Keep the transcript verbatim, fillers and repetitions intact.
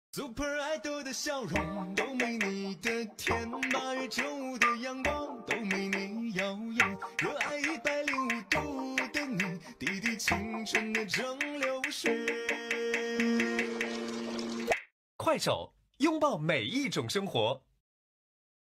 Super Idol 的笑容都没你的甜，八月正午的阳光都没你耀眼，热爱一百零五度的你，滴滴青春的蒸馏水。 快手，拥抱每一种生活。